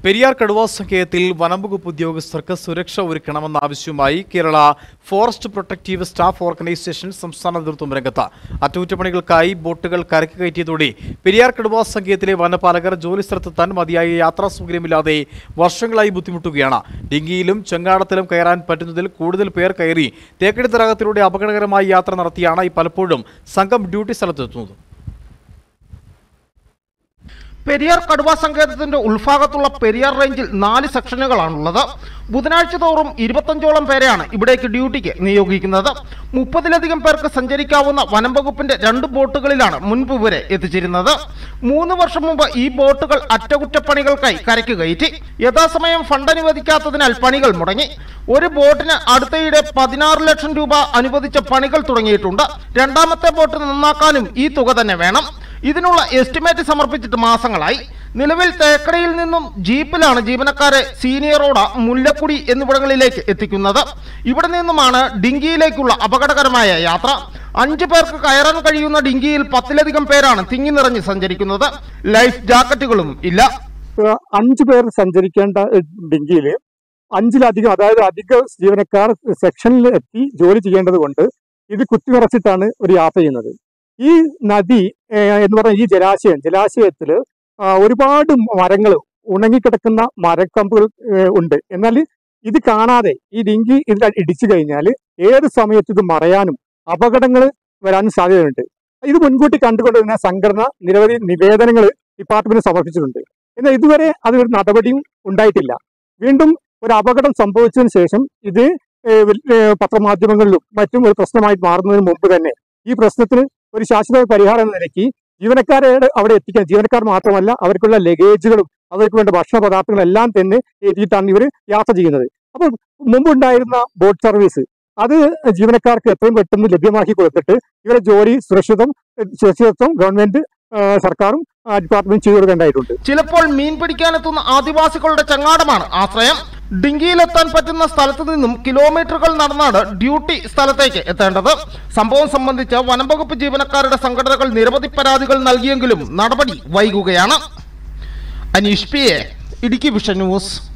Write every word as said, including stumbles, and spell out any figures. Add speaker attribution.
Speaker 1: പെരിയാർ കടുവാ സങ്കേതത്തിൽ വനംവകുപ്പ് ഉദ്യോഗസ്ഥർക്ക് സുരക്ഷ ഒരുക്കണമെന്ന ആവശ്യവുമായി Kerala forest protective staff organisation സംസ്ഥാന നേതൃത്വം രംഗത്ത്. അറ്റകുറ്റപ്പണികൾക്കായി ബോട്ടുകൾ കരയ്ക്ക് കയറ്റിയതോടെ പെരിയാർ കടുവാ സങ്കേതത്തിലെ വനപാലകർ ജോലിസ്ഥലത്തെത്താൻ മതിയായ യാത്രാ സൗകര്യമില്ലാതെ വർഷങ്ങളായി ബുദ്ധിമുട്ടുകയാണ്. ഡിങ്കിയിലും ചെങ്കാടത്തിലും കയറാൻ പറ്റുന്നതിൽ കൂടുതൽ പേർ കയറി തേക്കടി തടാകത്തിലൂടെ അപകടകരമായ യാത്ര നടത്തിയാണ് പലപ്പോഴും സംഘം ഡ്യൂട്ടി സ്ഥലത്തെത്തുന്നത്.
Speaker 2: പെരിയാർ കടുവാ സങ്കേതത്തിന്റെ ഉൾഭാഗത്തുള്ള പെരിയാർ റേഞ്ചിൽ നാല് സെക്ഷനുകളാണുള്ളത്. ബുധനാഴ്ച തോറും ഇരുപത്തഞ്ചോളം പേരെയാണ് ഇവിടേക്ക് ഡ്യൂട്ടിക്ക് നിയോഗിക്കുന്നത്. മുപ്പതിലധികം പേർക്ക് സഞ്ചരിക്കാവുന്ന വനം വകുപ്പിന്റെ രണ്ട് ബോട്ടുകളിലാണ് മുൻപ് വരെ എത്തിച്ചിരുന്നത്. മൂന്ന് വർഷം മുമ്പ് ഈ ബോട്ടുകൾ അറ്റകുറ്റപ്പണികൾക്കായി കരയ്ക്ക് കയറ്റി. യഥാസമയം ഫണ്ട് അനുവദിക്കാത്തതിനാൽ പണികൾ മുടങ്ങി. ഒരു ബോട്ടിന് അടുത്തയിടെ പതിനാറ് ലക്ഷം രൂപ അനുവദിച്ച പണികൾ തുടങ്ങിയിട്ടുണ്ട്. രണ്ടാമത്തെ ബോട്ട് നന്നാക്കാനും ഈ തുക തന്നെ വേണം. ഇതിനുള്ള എസ്റ്റിമേറ്റ് സമർപ്പിച്ചിട്ട് മാസങ്ങളായി. നിലവിൽ തേക്കടിയിൽ നിന്നും ജീപ്പിലാണ് ജീവനക്കാരെ സീനിയർ റോഡ്, മുല്ലക്കുടി എന്നിവിടങ്ങളിലേക്ക് എത്തിക്കുന്നത്. ഇവിടെ നിന്നുമാണ് ഡിങ്കിയിലേക്കുള്ള അപകടകരമായ യാത്ര. അഞ്ചു പേർക്ക് കയറാൻ കഴിയുന്ന ഡിങ്കിയിൽ പത്തിലധികം പേരാണ് തിങ്ങി നിറഞ്ഞ് സഞ്ചരിക്കുന്നത്. ലൈഫ് ജാക്കറ്റുകളും ഇല്ല.
Speaker 3: അഞ്ചു പേർ സഞ്ചരിക്കേണ്ട ഡിങ്കിയിൽ അഞ്ചിലധികം, അതായത് അധിക ജീവനക്കാർ സെക്ഷനിൽ എത്തി ജോലി ചെയ്യേണ്ടത് കൊണ്ട് ഇത് കുത്തിനിറച്ചിട്ടാണ് ഒരു യാത്ര ചെയ്യുന്നത്. ഈ നദി എന്ന് പറഞ്ഞ ഈ ജലാശയം ജലാശയത്തിൽ ഒരുപാട് മരങ്ങൾ, ഉണങ്ങിക്കിടക്കുന്ന മരക്കമ്പുകൾ ഉണ്ട്. എന്നാൽ ഇത് കാണാതെ ഈ ഡിങ്കി ഇതിൽ ഇടിച്ചു കഴിഞ്ഞാൽ ഏത് സമയത്ത് ഇത് മറയാനും അപകടങ്ങൾ വരാനും സാധ്യതയുണ്ട്. ഇത് മുൻകൂട്ടി കണ്ടുകൊണ്ട് തന്നെ സംഘടന നിരവധി നിവേദനങ്ങൾ ഡിപ്പാർട്ട്മെന്റ് സമർപ്പിച്ചിട്ടുണ്ട്. എന്നാൽ ഇതുവരെ അതൊരു നടപടിയും ഉണ്ടായിട്ടില്ല. വീണ്ടും ഒരു അപകടം സംഭവിച്ചതിന് ശേഷം ഇത് പത്രമാധ്യമങ്ങളിലും മറ്റും ഒരു പ്രശ്നമായി മാറുന്നതിന് മുമ്പ് തന്നെ ഈ പ്രശ്നത്തിന് ഒരു ശാശ്വത പരിഹാരം എന്ന നിലയ്ക്ക് ജീവനക്കാരെ അവിടെ എത്തിക്കാൻ, ജീവനക്കാർ മാത്രമല്ല അവർക്കുള്ള ലഗേജുകളും അവർക്ക് വേണ്ട ഭക്ഷണ പദാർത്ഥങ്ങളും എല്ലാം തന്നെ എത്തിയിട്ടാണ് ഇവർ യാത്ര ചെയ്യുന്നത്. അപ്പോൾ മുമ്പുണ്ടായിരുന്ന ബോട്ട് സർവീസ് അത് ജീവനക്കാർക്ക് എത്രയും പെട്ടെന്ന് ലഭ്യമാക്കി കൊടുത്തിട്ട് ഇവരുടെ ജോലി സുരക്ഷിതം സുരക്ഷിതത്വം ഗവൺമെന്റ് സർക്കാരും ഡിപ്പാർട്ട്മെന്റ് ചെയ്തു കൊടുക്കേണ്ടതായിട്ടുണ്ട്.
Speaker 2: ചിലപ്പോൾ മീൻ പിടിക്കാനെത്തുന്ന ആദിവാസികളുടെ ചങ്ങാടമാണ് ആശ്രയം. ഡിങ്കിയിലെത്താൻ പറ്റുന്ന സ്ഥലത്ത് നിന്നും കിലോമീറ്ററുകൾ നടന്നാണ് ഡ്യൂട്ടി സ്ഥലത്തേക്ക് എത്തേണ്ടത്. സംഭവം സംബന്ധിച്ച് വനംവകുപ്പ് ജീവനക്കാരുടെ സംഘടനകൾ നിരവധി പരാതികൾ നൽകിയെങ്കിലും നടപടി വൈകുകയാണ്. Aneesh P A, Idukki vision news.